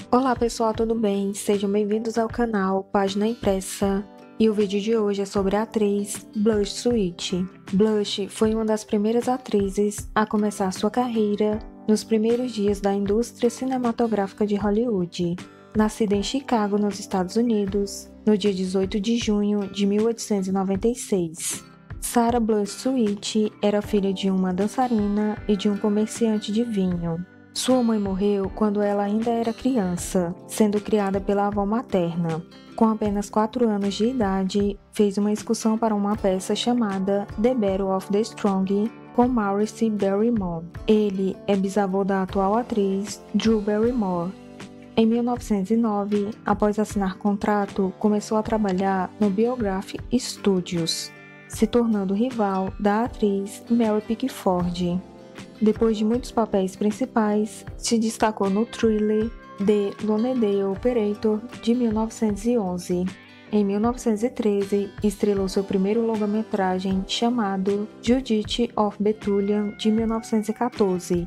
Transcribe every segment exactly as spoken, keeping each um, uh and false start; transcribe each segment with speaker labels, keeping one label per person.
Speaker 1: Olá pessoal, tudo bem? Sejam bem-vindos ao canal Página Impressa. E o vídeo de hoje é sobre a atriz Blush Sweet. Blush foi uma das primeiras atrizes a começar sua carreira nos primeiros dias da indústria cinematográfica de Hollywood. Nascida em Chicago, nos Estados Unidos, no dia dezoito de junho de mil oitocentos e noventa e seis. Sarah Blush Sweet era filha de uma dançarina e de um comerciante de vinho. Sua mãe morreu quando ela ainda era criança, sendo criada pela avó materna. Com apenas quatro anos de idade, fez uma excursão para uma peça chamada The Battle of the Strong, com Maurice Barrymore. Ele é bisavô da atual atriz Drew Barrymore. Em mil novecentos e nove, após assinar contrato, começou a trabalhar no Biograph Studios, se tornando rival da atriz Mary Pickford. Depois de muitos papéis principais, se destacou no thriller The Lone Operator, de mil novecentos e onze. Em mil novecentos e treze, estrelou seu primeiro longa-metragem chamado Judith of Bethulia, de mil novecentos e quatorze.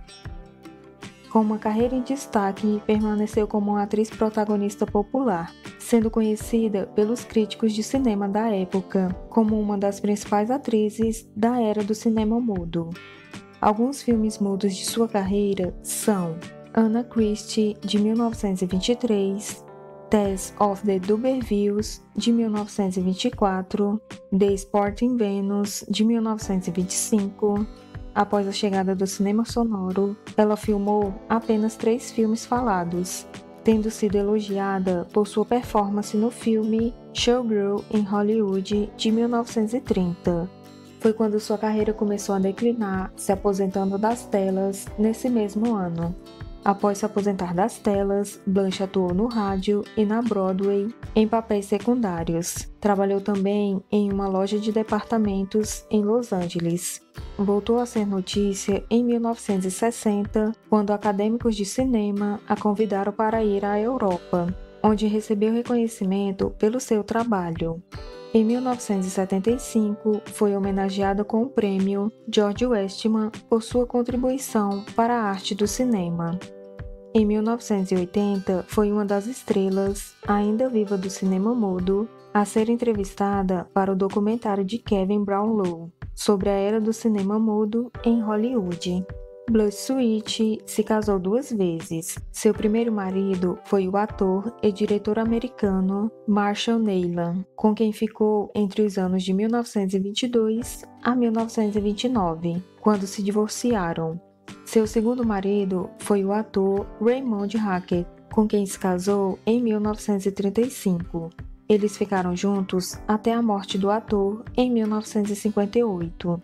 Speaker 1: Com uma carreira em destaque, permaneceu como uma atriz protagonista popular, sendo conhecida pelos críticos de cinema da época como uma das principais atrizes da era do cinema mudo. Alguns filmes mudos de sua carreira são Anna Christie, de mil novecentos e vinte e três, Tales of the D'Urbervilles, de mil novecentos e vinte e quatro, The Sporting Venus, de mil novecentos e vinte e cinco. Após a chegada do cinema sonoro, ela filmou apenas três filmes falados, tendo sido elogiada por sua performance no filme Showgirl in Hollywood, de mil novecentos e trinta. Foi quando sua carreira começou a declinar, se aposentando das telas nesse mesmo ano. Após se aposentar das telas, Blush atuou no rádio e na Broadway em papéis secundários. Trabalhou também em uma loja de departamentos em Los Angeles. Voltou a ser notícia em mil novecentos e sessenta, quando acadêmicos de cinema a convidaram para ir à Europa, onde recebeu reconhecimento pelo seu trabalho. Em mil novecentos e setenta e cinco, foi homenageada com o prêmio George Westman por sua contribuição para a arte do cinema. Em mil novecentos e oitenta, foi uma das estrelas, ainda viva do cinema mudo, a ser entrevistada para o documentário de Kevin Brownlow sobre a era do cinema mudo em Hollywood. Blush Sweet se casou duas vezes. Seu primeiro marido foi o ator e diretor americano Marshall Neilan, com quem ficou entre os anos de mil novecentos e vinte e dois a mil novecentos e vinte e nove, quando se divorciaram. Seu segundo marido foi o ator Raymond Hackett, com quem se casou em mil novecentos e trinta e cinco. Eles ficaram juntos até a morte do ator em mil novecentos e cinquenta e oito.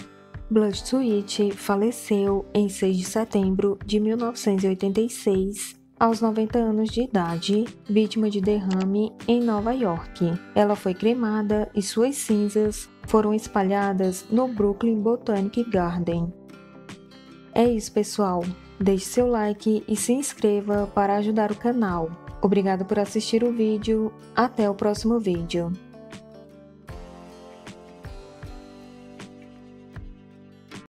Speaker 1: Blush Sweet faleceu em seis de setembro de mil novecentos e oitenta e seis, aos noventa anos de idade, vítima de derrame em Nova York. Ela foi cremada e suas cinzas foram espalhadas no Brooklyn Botanic Garden. É isso, pessoal. Deixe seu like e se inscreva para ajudar o canal. Obrigado por assistir o vídeo. Até o próximo vídeo.